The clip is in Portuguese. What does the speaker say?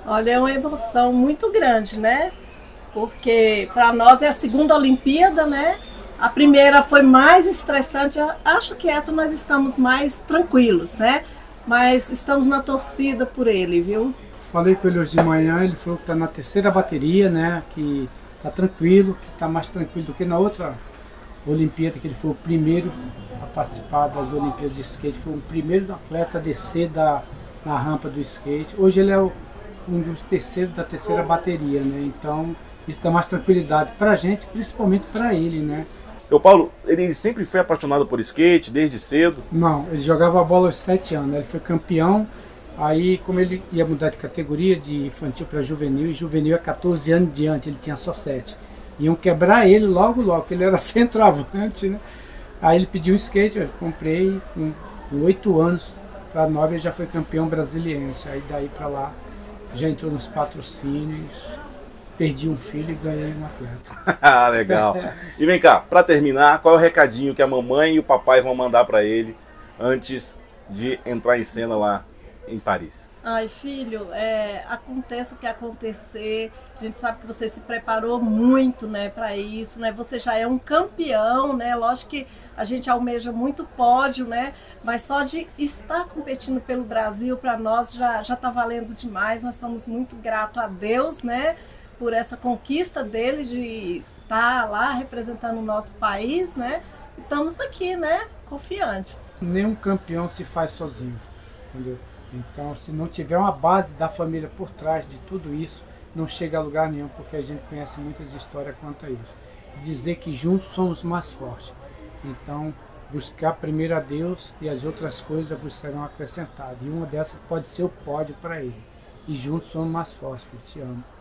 Olha, é uma emoção muito grande, né? Porque para nós é a segunda Olimpíada, né? A primeira foi mais estressante, acho que essa nós estamos mais tranquilos, né? Mas estamos na torcida por ele, viu? Falei com ele hoje de manhã, ele falou que está na terceira bateria, né? Que está tranquilo, que está mais tranquilo do que na outra Olimpíada, que ele foi o primeiro a participar das Olimpíadas de skate, foi o primeiro atleta a descer na rampa do skate. Hoje ele é um dos terceiros da terceira bateria, né? Então isso dá mais tranquilidade para a gente, principalmente para ele, né? Seu Paulo, ele sempre foi apaixonado por skate, desde cedo? Não, ele jogava bola aos 7 anos, né? Ele foi campeão. Aí, como ele ia mudar de categoria, de infantil para juvenil, e juvenil é 14 anos diante, ele tinha só 7. Iam quebrar ele logo, porque ele era centroavante, né? Aí ele pediu um skate, eu comprei, com 8 anos para 9 ele já foi campeão brasiliense. Aí daí para lá já entrou nos patrocínios, perdi um filho e ganhei um atleta. Ah, legal. E vem cá, para terminar, qual é o recadinho que a mamãe e o papai vão mandar para ele antes de entrar em cena lá em Paris? Ai, filho, aconteça o que acontecer, a gente sabe que você se preparou muito, né, para isso, né? Você já é um campeão, né? Lógico que a gente almeja muito pódio, né? Mas só de estar competindo pelo Brasil para nós já está valendo demais. Nós somos muito gratos a Deus, né, por essa conquista dele de estar lá representando o nosso país, né? E estamos aqui, né, confiantes. Nenhum campeão se faz sozinho, entendeu? Então, se não tiver uma base da família por trás de tudo isso, não chega a lugar nenhum, porque a gente conhece muitas histórias quanto a isso. Dizer que juntos somos mais fortes. Então, buscar primeiro a Deus e as outras coisas vos serão acrescentadas. E uma dessas pode ser o pódio para ele. E juntos somos mais fortes, filho. Te amo.